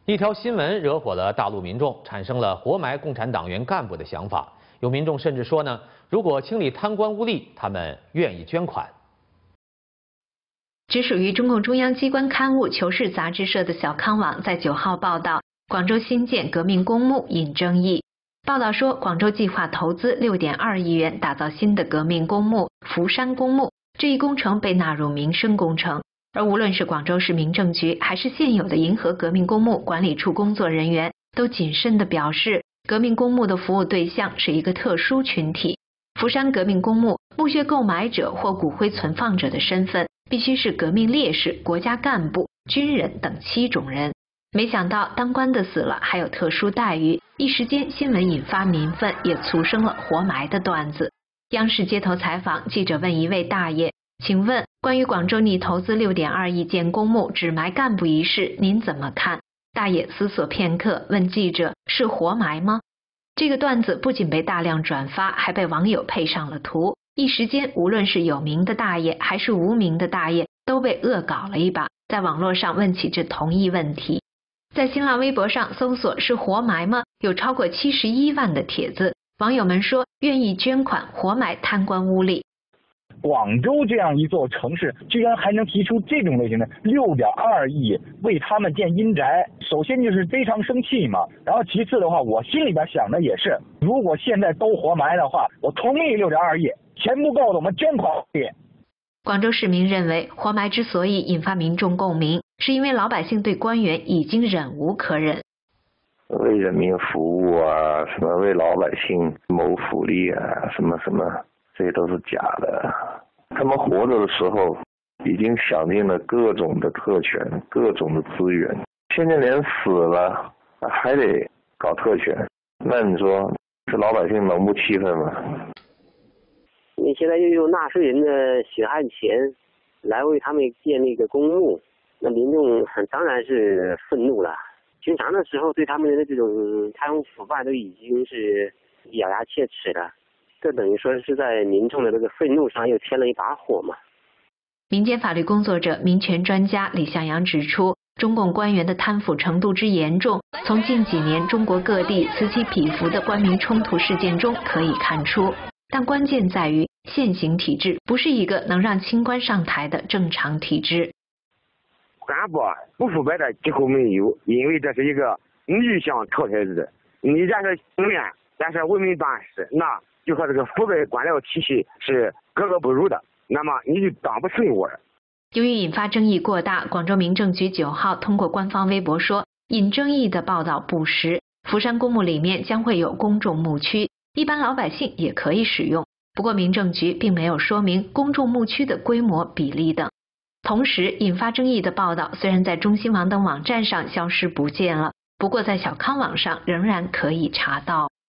一条新闻惹火了大陆民众，产生了活埋共产党员干部的想法。有民众甚至说呢，如果清理贪官污吏，他们愿意捐款。 只属于中共中央机关刊物《求是》杂志社的小康网在9号报道，广州新建革命公墓引争议。报道说，广州计划投资6.2亿元打造新的革命公墓福山公墓，这一工程被纳入民生工程。而无论是广州市民政局还是现有的银河革命公墓管理处工作人员，都谨慎地表示，革命公墓的服务对象是一个特殊群体。福山革命公墓墓穴购买者或骨灰存放者的身份必须是革命烈士、国家干部、军人等7种人。没想到当官的死了还有特殊待遇，一时间新闻引发民愤，也促生了活埋的段子。央视街头采访，记者问一位大爷，请问关于广州拟投资6.2亿建公墓只埋干部一事，您怎么看？大爷思索片刻，问记者：是活埋吗？这个段子不仅被大量转发，还被网友配上了图。一时间，无论是有名的大爷还是无名的大爷，都被恶搞了一把，在网络上问起这同一问题。在新浪微博上搜索是活埋吗？有超过71万的帖子，网友们说愿意捐款活埋贪官污吏。 广州这样一座城市，居然还能提出这种类型的6.2亿为他们建阴宅，首先就是非常生气嘛。然后其次的话，我心里边想的也是，如果现在都活埋的话，我同意6.2亿，钱不够的我们捐款。 广州市民认为，活埋之所以引发民众共鸣，是因为老百姓对官员已经忍无可忍。 为人民服务啊，什么为老百姓谋福利啊，什么什么，这些都是假的。他们活着的时候已经享尽了各种的特权，各种的资源，现在连死了还得搞特权，那你说这老百姓能不气愤吗？ 你现在又用纳税人的血汗钱来为他们建那个公墓，那民众当然是愤怒了。平常的时候对他们的这种贪污腐败都已经是咬牙切齿了，这等于说是在民众的这个愤怒上又添了一把火嘛。 民间法律工作者、民权专家李向阳指出，中共官员的贪腐程度之严重，从近几年中国各地此起彼伏的官民冲突事件中可以看出。但关键在于，现行体制不是一个能让清官上台的正常体制。 干部不腐败的几乎没有，因为这是一个逆向淘汰制。你假设公务员，假设为民办事，那就和这个腐败官僚体系是格格不入的，那么你就当不成窝。 由于引发争议过大，广州民政局9号通过官方微博说，引争议的报道不实。福山公墓里面将会有公众墓区，一般老百姓也可以使用。不过民政局并没有说明公众墓区的规模、比例等。同时，引发争议的报道虽然在中新网等网站上消失不见了，不过在小康网上仍然可以查到。